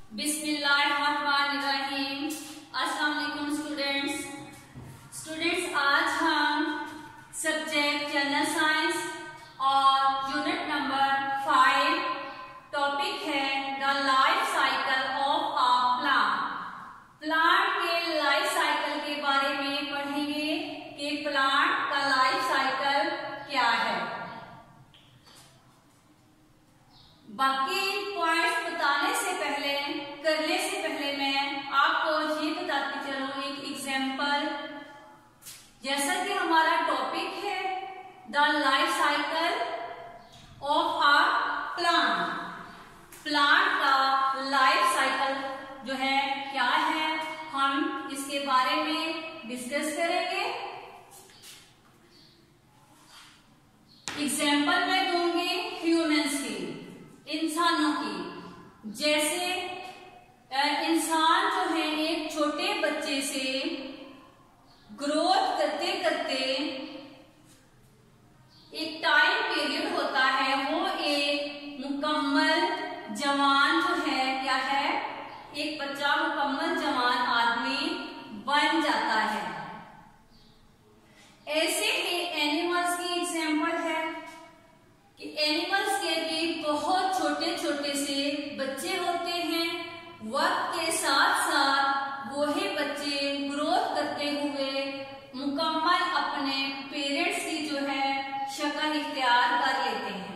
बिस्मिल्लाहिर्रहमानिर्रहीम। अस्सलाम वालेकुम स्टूडेंट्स, आज हम सब्जेक्ट जनरल साइंस और यूनिट नंबर 5 टॉपिक है the life cycle of a plant के लाइफ साइकिल के बारे में पढ़ेंगे कि प्लांट का लाइफ साइकिल क्या है। बाकी पॉइंट्स बताने से पहले करने से पहले मैं आपको ये बताती चलूं एक एग्जाम्पल। जैसा कि हमारा टॉपिक है the life cycle of a plant का लाइफ साइकिल जो है क्या है, हम इसके बारे में डिस्कस करेंगे। एग्जाम्पल मैं दूंगी ह्यूमंस की, इंसानों की। जैसे इंसान जो है एक छोटे बच्चे से ग्रोथ करते करते एक टाइम पीरियड होता है, वो एक मुकम्मल जवान जो है क्या है, एक बच्चा मुकम्मल जवान आदमी बन जाता है। ऐसे ही एनिमल्स की एग्जाम्पल है कि एनिमल्स के भी बहुत छोटे छोटे से बच्चे होते हैं। वक्त के साथ साथ वही बच्चे ग्रोथ करते हुए मुकम्मल अपने पेरेंट्स की जो है शक्ल इख्तियार कर लेते हैं।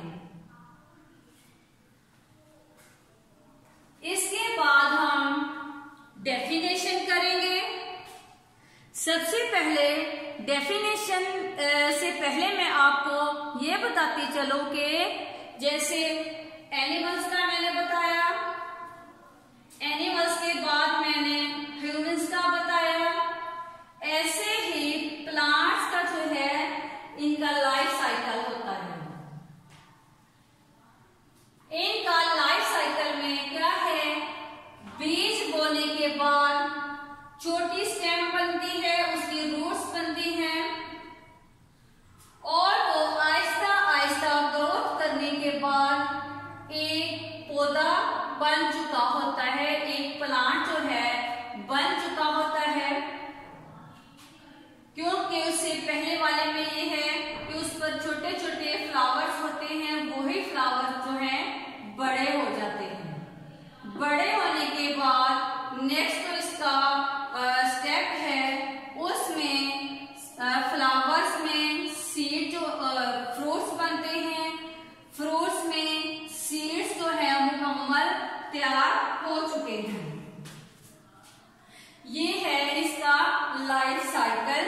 इसके बाद हम डेफिनेशन करेंगे। सबसे पहले डेफिनेशन से पहले मैं आपको ये बताती चलूं कि जैसे एनिमल्स का मैंने बताया, एनिमल्स के बाद मैंने ह्यूमंस का बताया, ऐसे ही प्लांट्स का जो है इनका लाइफ साइकिल होता है। इनका लाइफ साइकिल में क्या है, बीज बोने के बाद छोटी स्टेम बनती है, उसकी रूट्स बनती हैं और वो आहिस्ता आहिस्ता ग्रोथ करने के बाद एक पौधा बन चुका होता है, एक प्लांट जो है बन चुका होता है। क्योंकि उससे पहले वाले में ये है कि उस पर छोटे छोटे फ्लावर्स होते हैं, वही फ्लावर्स जो हैं बड़े हो जाते हैं। बड़े होने के बाद नेक्स्ट तो इसका स्टेप है, उसमें फ्लावर्स में सीड जो फ्रूट्स बनते हैं, फ्रूट्स में सीड्स जो है मुकम्मल तैयार हो चुके हैं। ये है इसका life cycle.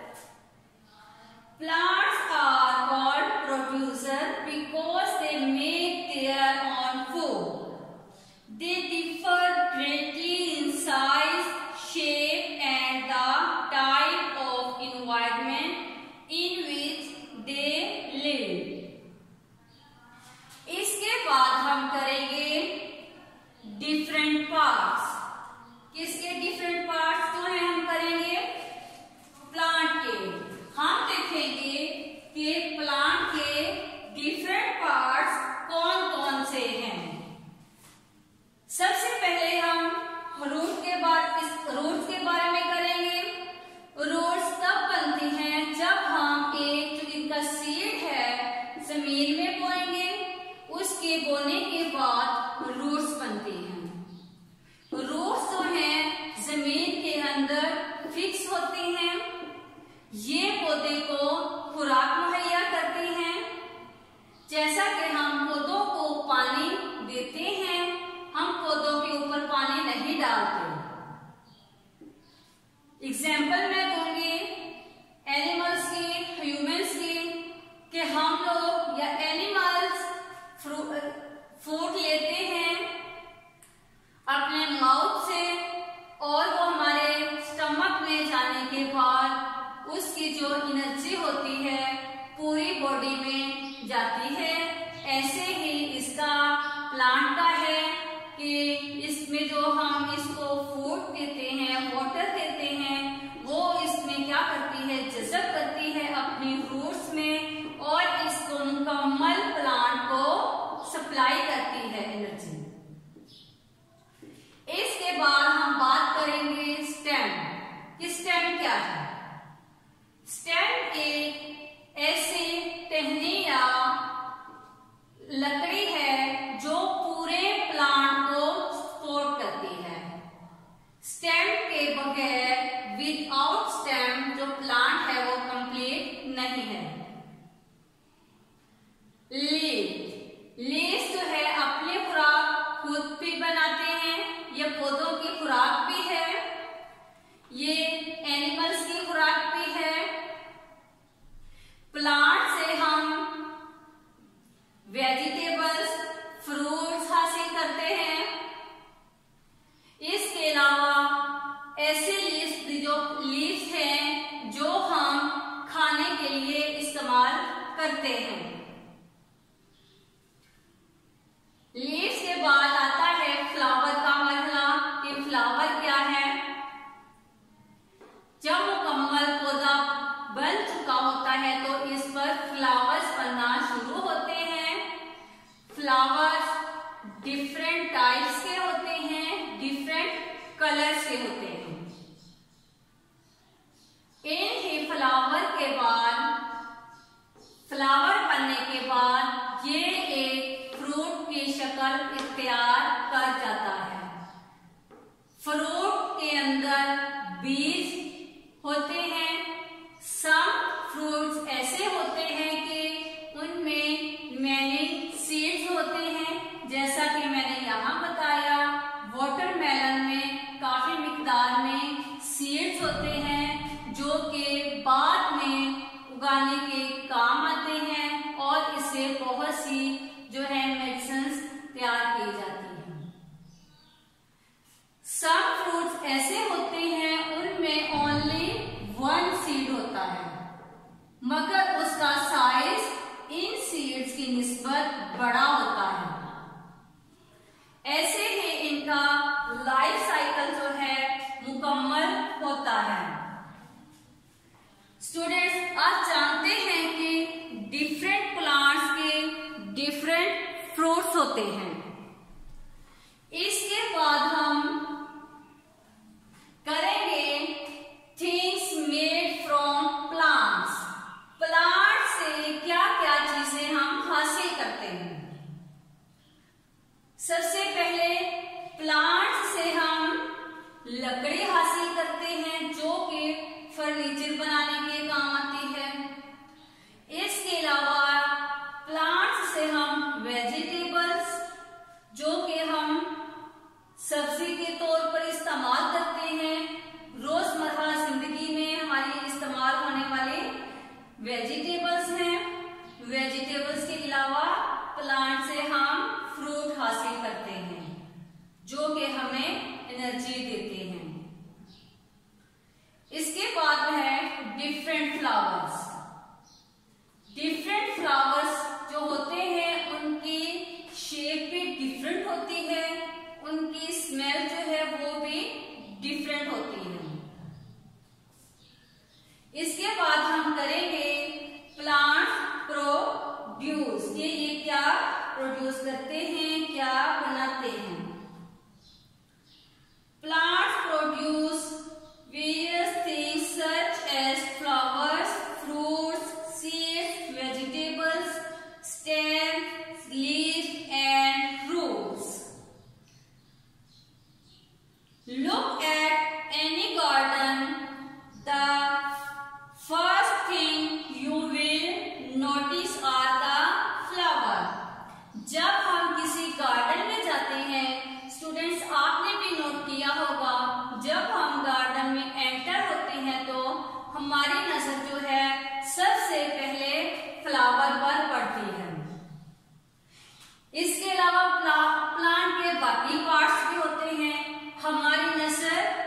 Plants are called producer because they make their own food. They differ greatly in size, shape and the type of environment in which they live. इसके बाद हम करेंगे डिफरेंट पार्ट्स। किसके डिफरेंट पार्ट्स जो है हम करेंगे, plant के। हम देखेंगे कि प्लांट के डिफरेंट पार्ट्स कौन कौन से हैं। सबसे पहले हम रूट के बारे में करेंगे। रूट्स तब बनती हैं जब हम एक जो इनका सीड है जमीन में बोएंगे, उसके बोने के बाद रूट्स बनती हैं। रूट्स जो हैं जमीन के अंदर फिक्स होती हैं, ये पौधे को खुराक मुहैया करती हैं। जैसा कि हम पौधों को पानी देते हैं, हम पौधों के ऊपर पानी नहीं डालते। एग्जाम्पल मैं दूंगी एनिमल्स की, ह्यूमंस की, कि हम लोग या एनिमल्स फूड लेते हैं अपने माउथ से और वो हमारे स्टमक में जाने के बाद उसकी जो एनर्जी होती है पूरी बॉडी में जाती है। ऐसे ही इसका प्लांट का है कि इसमें जो हम इसको फूड देते हैं, वाटर देते हैं, वो इसमें क्या करती है, जज़ब करती है अपनी रूट्स में और इसको मुकम्मल प्लांट को सप्लाई करती है एनर्जी। बनाते हैं, ये पौधों की खुराक भी है, ये एनिमल्स की खुराक भी है। प्लांट से हम वेजिटेबल्स, फ्रूट्स हासिल करते हैं। इसके अलावा ऐसे लीव्स हैं जो हम खाने के लिए इस्तेमाल करते हैं। लीव्स के बाद आता है फ्लावर का मरहला कि फ्लावर क्या है। जब मुकम्मल पौधा बन चुका होता है तो इस पर फ्लावर्स बनना शुरू होते हैं। फ्लावर्स डिफरेंट टाइप्स के होते हैं, डिफरेंट कलर्स के होते हैं। इन ही फ्लावर के बाद, फ्लावर बनने के बाद ये एक फ्रूट की शक्ल इख्तियार कर जाता है। फ्रूट के अंदर बीज होते हैं। सम फ्रूट्स ऐसे होते हैं कि उनमें मैनी सीड्स होते हैं, जैसा कि मैंने यहाँ बताया। वाटरमेलन में काफी मिकदार में सीड्स होते हैं जो कि बाद में उगाने के काम आते हैं और इससे बहुत सी जो है मेडिसिन्स तैयार की जाती हैं। सम फ्रूट्स ऐसे होते हैं उनमें ओनली वन सीड होता है, मगर उसका साइज इन सीड्स की निस्बत बड़ा होता है। ऐसे ही इनका लाइफ साइकिल जो है मुकम्मल होता है। स्टूडेंट्स, आप जानते हैं कि डिफरेंट प्लांट्स के डिफरेंट फ्रूट्स होते हैं। इसके बाद हम करेंगे things made from plants. Plant से क्या क्या चीजें हम हासिल करते हैं। सबसे पहले प्लांट से हम लकड़ी हासिल करते हैं जो कि फर्नीचर बनाने के काम आती है। इसके अलावा प्लांट से हम वेजिटेबल्स जो कि हम सब्जी के तौर पर इस्तेमाल करते हैं, रोजमर्रा जिंदगी में हमारी इस्तेमाल होने वाले वेजिटेबल्स हैं। वेजिटेबल्स के अलावा प्लांट से हम फ्रूट हासिल करते हैं जो कि हमें एनर्जी देते हैं। इसके बाद है डिफरेंट फ्लावर्स। डिफरेंट फ्लावर्स जो होते हैं उनकी शेप भी डिफरेंट होती है, उनकी स्मेल जो है वो भी डिफरेंट होती है। इसके बाद हम करेंगे प्लांट प्रोड्यूस, ये क्या प्रोड्यूस करते हैं, क्या बनाते हैं। Plants produce various things such as flowers, fruits, seeds, vegetables, stems, leaves and roots. Look at any garden. The first thing you will notice are the flower. जब हम किसी गार्डन में जाते हैं, स्टूडेंट्स आपने भी नोट किया होगा, जब हम गार्डन में एंटर होते हैं तो हमारी नजर जो है सबसे पहले फ्लावर पर पड़ती है। इसके अलावा प्लांट के बाकी पार्ट्स भी होते हैं, हमारी नजर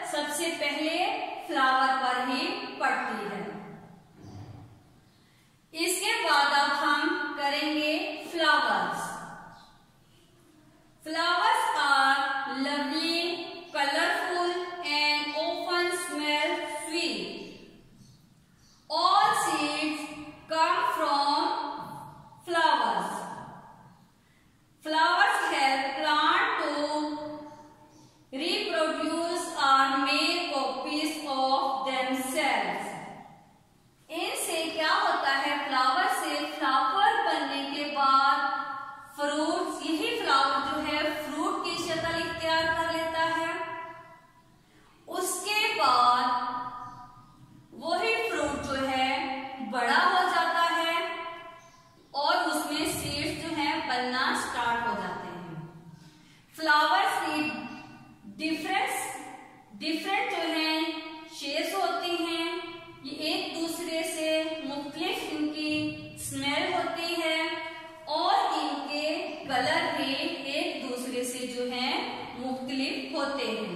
डिफरेंट जो है शेप्स होती हैं, ये एक दूसरे से मुख्तलिफ इनकी स्मेल होती है और इनके कलर भी एक दूसरे से जो है मुख्तलिफ होते हैं।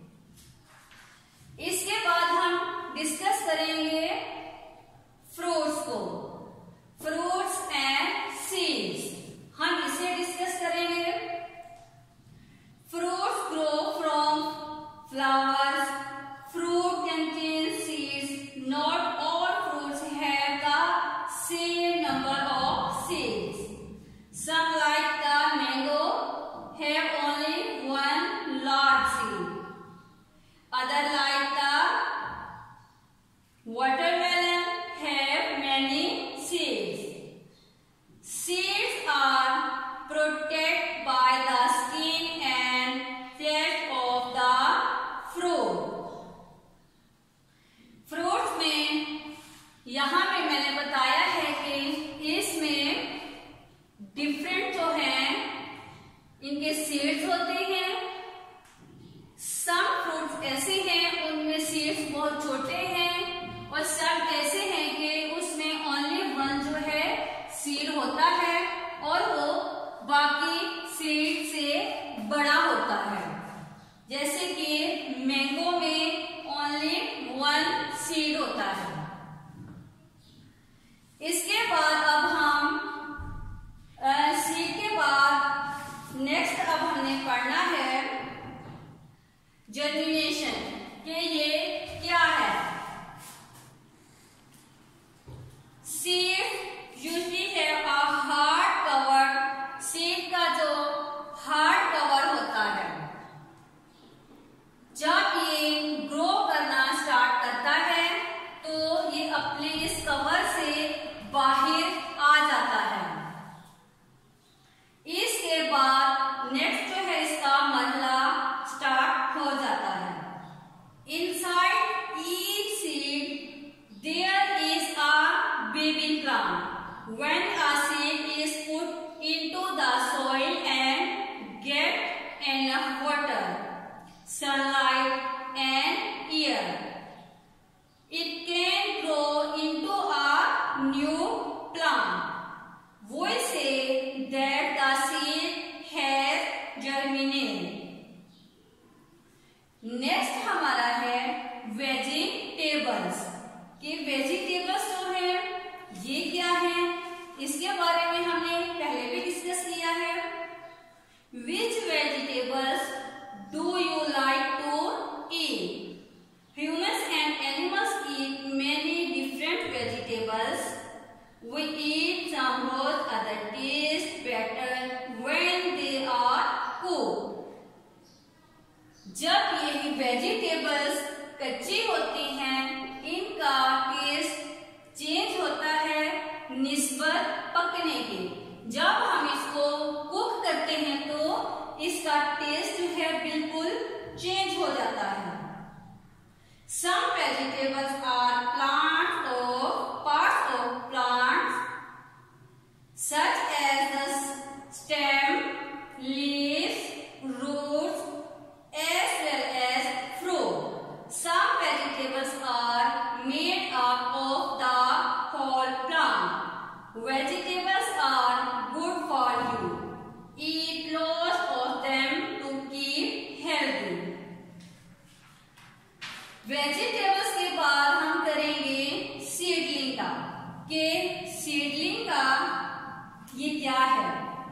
इसके बाद हम डिस्कस करेंगे फ्रूट्स को, फ्रूट्स एंड सीड्स, हम इसे डिस्कस करेंगे। Fruits grow from flowers, fruit contain seeds, not all fruits have the same number of seeds, some like the mango have only one large seed, other like the watermelon have many seeds. Seeds are protected by the skin and flesh of the fruit. Fruits में यहाँ पे मैंने बताया है कि इसमें different जो हैं इनके सीड्स होते हैं। सम फ्रूट्स ऐसे हैं उनमें सीड्स बहुत छोटे हैं और सब ऐसे हैं कि उसमें ओनली वन जो है सीड होता है और वो बाकी सीड से बड़ा होता है। जैसे कि मैंगो में ओनली वन सीड होता है। इसके बाद अब हम सीड के बाद नेक्स्ट अब हमने पढ़ना है जर्मिनेशन, कि ये क्या है। Seed usually have a hard cover, seed का जो हार्ड कवर होता है, जब ये ग्रो करना स्टार्ट करता है तो ये अपने इस कवर से बाहर आ जाता है। इसके बाद नेक्स्ट जो है इसका मरहला स्टार्ट हो जाता है। Inside each seed there is a baby plant. When a seed is put into the soil and get enough water, sunlight and air, it can grow into a new plant. We say that the seed has germinated. Next हमारा है vegetables, कि vegetables जो है ये क्या है, इसके बारे में हमने पहले भी डिस्कस किया है। Which vegetables do you like to eat? Humans and animals eat many different vegetables. We eat some raw, other taste better when they are cooked. जब ये वेजिटेबल्स कच्ची होती हैं, इनका टेस्ट चेंज होता है निस्बत पकने के। जब हम इसको कुक करते हैं तो इसका टेस्ट जो है बिल्कुल चेंज हो जाता है। Some vegetables are parts of plants such as the stem, leaves, roots, as well as fruit. Some vegetables are made up of the whole plant. Vegetables are good for you. Eat lots of them to keep healthy. Vegetables के बाद हम करेंगे seedling का, कि seedling का ये क्या है।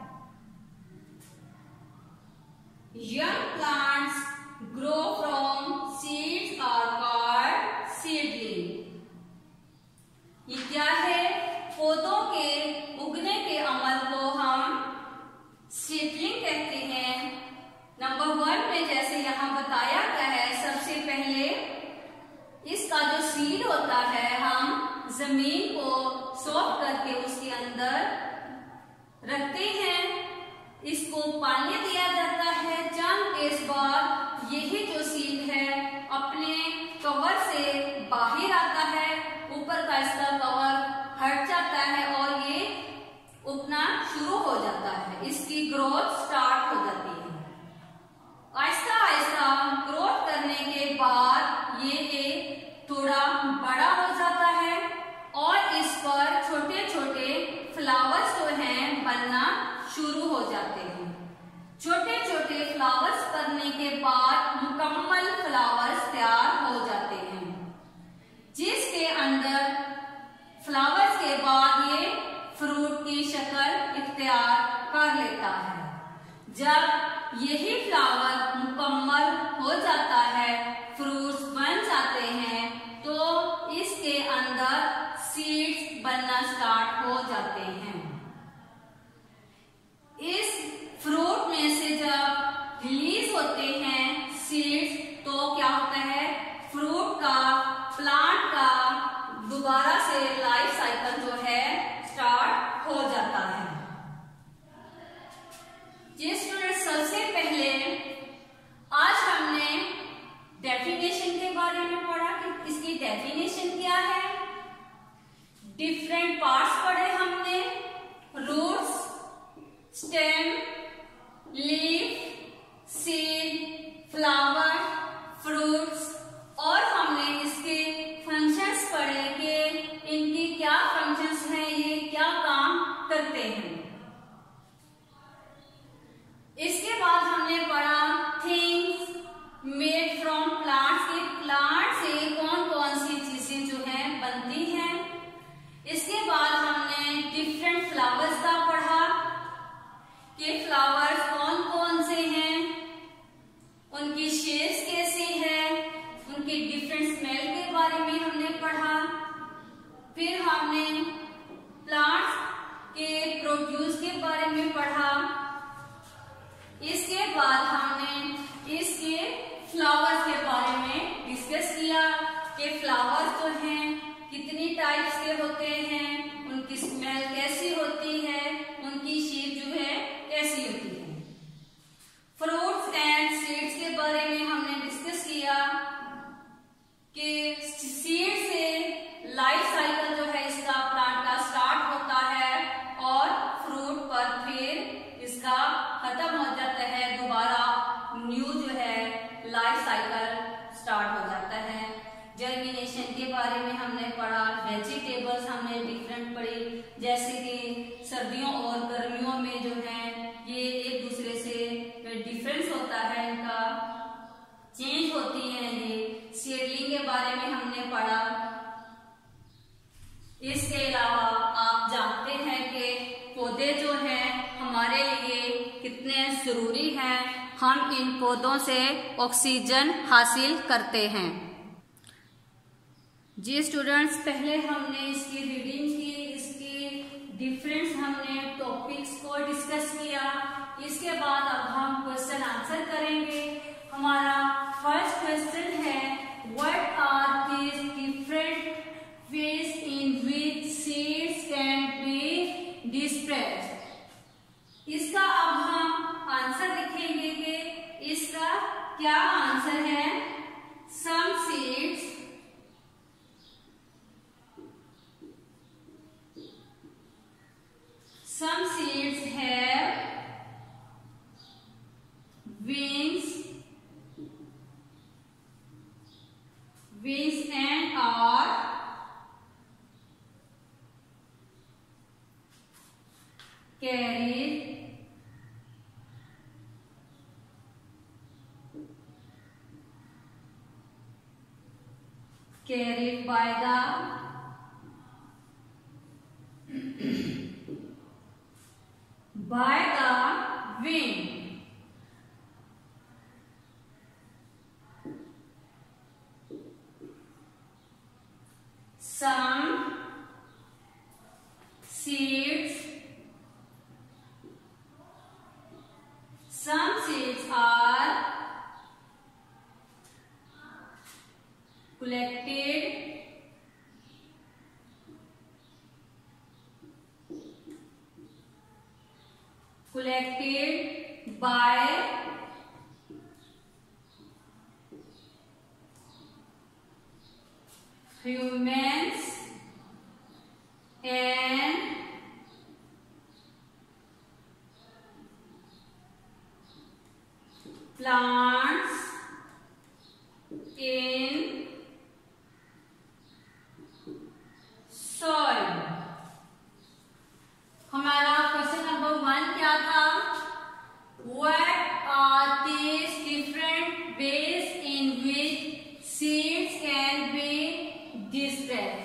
Young plants grow from seeds are called seedling. ये क्या है, पौधों के उगने के अमल को हम सीडलिंग कहते हैं। नंबर 1 में जैसे यहाँ बताया गया है, सबसे पहले इसका जो सीड होता है हम जमीन को सॉफ्ट करके उसके अंदर रखते हैं, इसको पानी दिया जाता है। चंद देर बाद यही जो सीड है अपने कवर से बाहर आता है, ऊपर का इसका कवर हट जाता है और ये उगना शुरू हो जाता है, इसकी ग्रोथ स्टार्ट हो जाती है। आहिस्ता आहिस्ता ग्रोथ करने के बाद जब यही फ्लावर मुकम्मल हो जाता है, फ्रूट्स बन जाते हैं, तो इसके अंदर सीड्स बनना स्टार्ट हो जाते हैं। इस फ्रूट में से जब रिलीज होते हैं सीड्स, तो क्या होता है, फ्रूट का, प्लांट का दोबारा से लाइफ साइकिल जो है स्टार्ट हो जाता है। जी स्टूडेंट, सबसे पहले आज हमने डेफिनेशन के बारे में पढ़ा कि इसकी डेफिनेशन क्या है। डिफरेंट पार्ट्स पढ़े हमने, roots, stem, leaf, seed, flower, fruits, और हमने इसके फंक्शंस पढ़े कि इनकी क्या फंक्शंस हैं, ये क्या काम करते हैं। इसके बाद हमने पढ़ा थिंग्स मेड फ्रॉम प्लांट्स, के प्लांट से कौन कौन सी चीजें जो हैं बनती हैं। इसके बाद हमने डिफरेंट फ्लावर्स का पढ़ा कि फ्लावर्स कौन कौन से हैं, उनकी शेप्स कैसी है, उनके डिफरेंट स्मेल के बारे में हमने पढ़ा। फिर हमने प्लांट्स के प्रोड्यूस के बारे में पढ़ा। इसके बाद हमने इसके फ्लावर्स के बारे में डिस्कस किया कि फ्लावर्स जो हैं कितनी टाइप्स के होते हैं, उनकी स्मेल कैसी होती है, उनकी शेप जो है कैसी होती है। फ्रूट्स एंड सीड्स के बारे में हमने डिस्कस किया कि सीड से लाइफ साइकिल जो है इसका, प्लांट का स्टार्ट होता है और फ्रूट पर फिर इसका खत्म हो जाता है, दोबारा न्यू जो है लाइफ साइकिल स्टार्ट हो जाता है। जर्मिनेशन के बारे में हमने पढ़ा। वेजिटेबल्स हमने डिफरेंट पढ़ी, जैसे कि सर्दियों और गर्मियों में जो है ये एक दूसरे से डिफरेंस होता है, इनका चेंज होती है ये। सीडलिंग के बारे में हमने पढ़ा। इसके अलावा आप जानते हैं कि पौधे जो हैं हमारे लिए कितने जरूरी हैं, हम इन पौधों से ऑक्सीजन हासिल करते हैं। जी स्टूडेंट्स, पहले हमने इसकी रीडिंग की, इसकी डिफरेंस हमने टॉपिक्स को डिस्कस किया। इसके बाद अब हम क्वेश्चन आंसर करेंगे। हमारा फर्स्ट क्वेश्चन है, what are these different ways in which seeds can be dispersed. इसका अब हम आंसर लिखेंगे कि इसका क्या आंसर है। Some seeds have wings and are carried by the wind. Some seeds are collected by humans and plants in soil. हमारा question number 1 क्या था? What are these different ways in which seeds can be dispersed?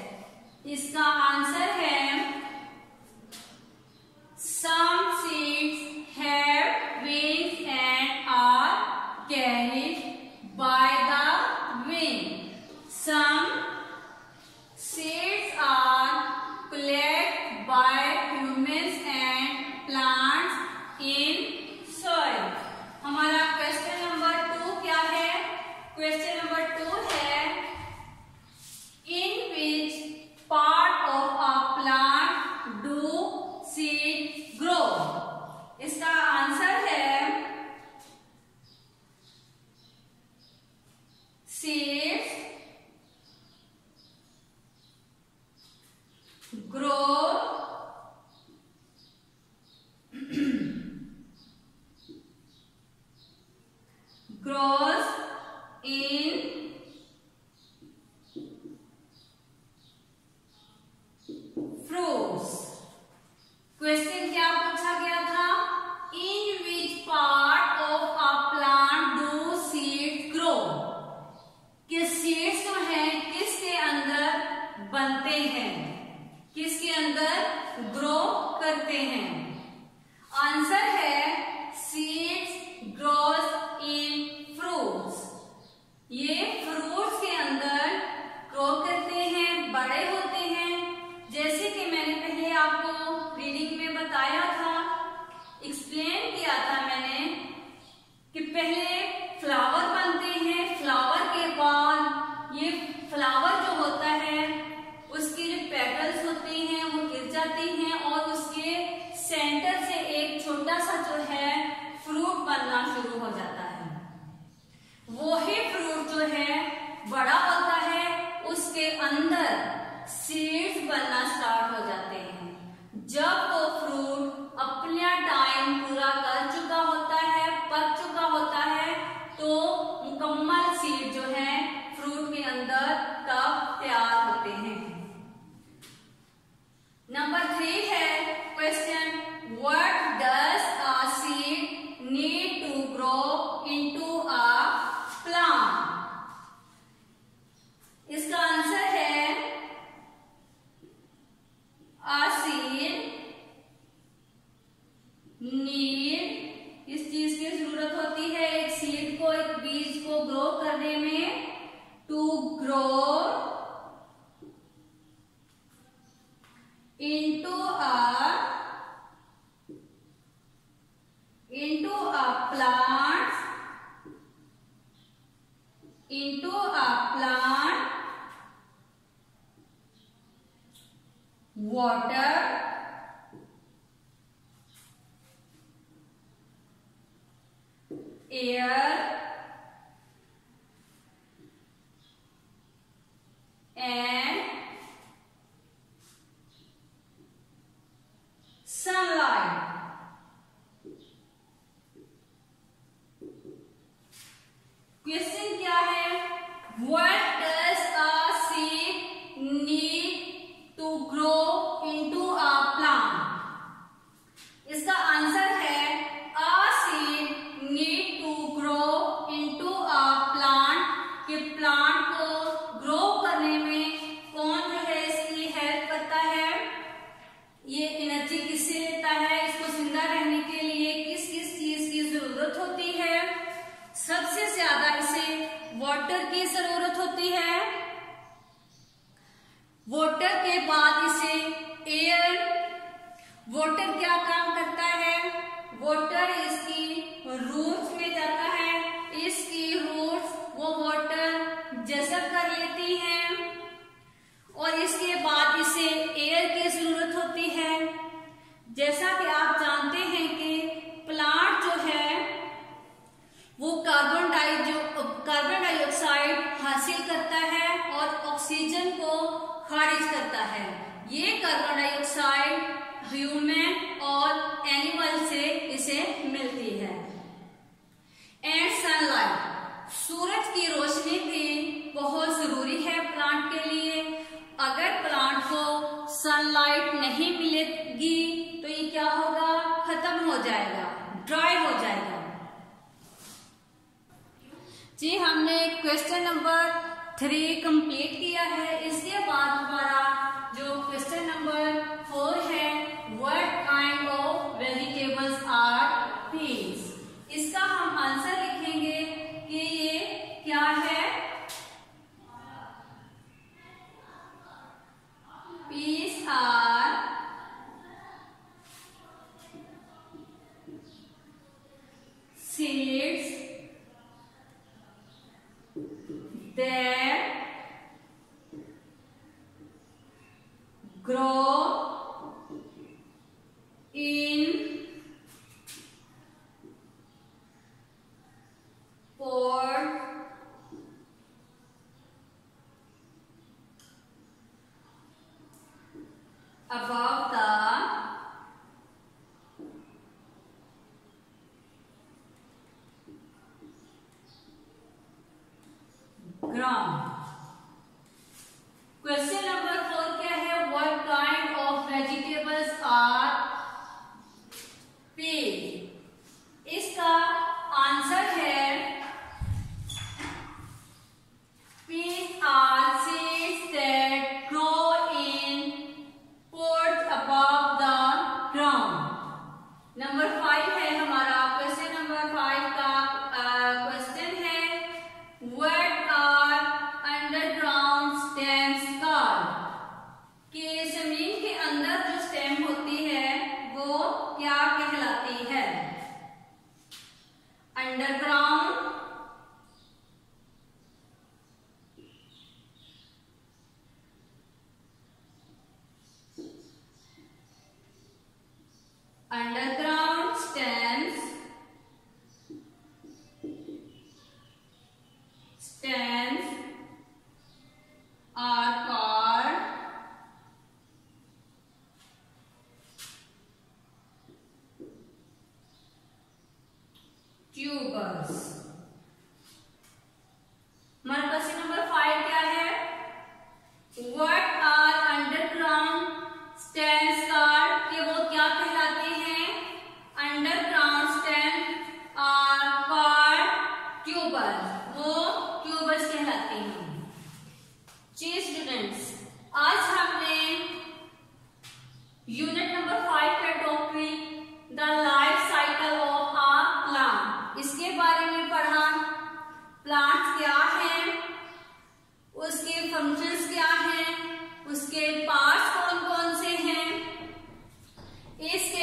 in fruits। Question क्या पूछा गया था? In which part of a plant do seed grow? कि seeds जो है किसके अंदर बनते हैं, किसके अंदर ग्रो करते हैं? आंसर है सीड्स ग्रोस इन फ्रूट्स। ये फ्रूट्स के अंदर ग्रो करते हैं, बड़े होते हैं। जैसे कि मैंने पहले आपको रीडिंग में बताया था, एक्सप्लेन किया था मैंने कि पहले फ्लावर बनते हैं, फ्लावर के बाद ये फ्लावर जो होता है उसकी जो पेटल्स होती हैं वो गिर जाती हैं और उसके सेंटर से एक छोटा सा जो है फ्रूट बनना शुरू हो जाता है। वही फ्रूट जो है बड़ा होता है, उसके अंदर सीड्स बनना स्टार्ट हो जाते हैं। जब वो फ्रूट अपना टाइम पूरा कर चुका होता है, पक चुका होता है, तो मुकम्मल सीड जो है फ्रूट के अंदर तब तैयार होते हैं। नंबर 3 है question, what does a seed need to grow into a plant? इसका आंसर है a seed need, इस चीज की जरूरत होती है एक सीड को, एक बीज को ग्रो करने में, to grow into a plant, water, air and sunlight। Question क्या है? What does a seed need to grow into a plant? इसका आंसर है a seed need to grow into a plant। कि प्लांट को grow करने में कौन जो है इसकी हेल्प करता है, ये एनर्जी किससे लेता है, इसको जिंदा रहने के लिए किस किस चीज की जरूरत होती है? सबसे ज्यादा इसे वाटर की जरूरत होती है, वाटर के बाद इसे एयर। वाटर क्या काम करता है? वाटर इसकी रूट्स में जाता है, इसकी रूट्स वो वाटर जज़ब कर लेती हैं और इसके बाद इसे एयर की जरूरत होती है। जैसा कि आप जानते हैं कि प्लांट जो है वो कार्बन डाइऑक्साइड हासिल करता है और ऑक्सीजन को खारिज करता है। ये कार्बन डाइऑक्साइड ह्यूमन और एनिमल से इसे मिलती है। एंड सनलाइट, सूरज की रोशनी भी बहुत जरूरी है प्लांट के लिए। अगर प्लांट को सनलाइट नहीं मिलेगी तो ये क्या होगा? खत्म हो जाएगा, ड्राई हो जाएगा। जी, हमने क्वेश्चन नंबर 3 कंप्लीट किया है। इसके बाद हमारा जो क्वेश्चन नंबर 4 है, what kind of vegetables are peas? इसका हम आंसर लिखेंगे कि ये क्या है? Peas are seeds that grow in pot above the ground. Question number 4 क्या है? What kind of vegetables are peas. इसका आंसर है peas are seeds that grow in pots above the ground. Number 5 है हमारा क्वेश्चन नंबर 5 का question है what are underground stems called. कि जमीन के अंदर जो स्टेम होती है वो क्या कहलाती है? Underground underground stems are called tubers। हमारा क्वेश्चन नंबर 5 क्या है? What are underground stems called? कि वो क्या कहलाते हैं? Underground stem are called tubers. वो ट्यूबर्स कहलाते हैं। जी स्टूडेंट्स, आज हमने यूनिट नंबर 5 का topic the life cycle of a plant, इसके बारे में पढ़ा। प्लांट्स क्या है, उसके फंक्शंस क्या हैं, उसके पार्ट्स कौन कौन से हैं, इस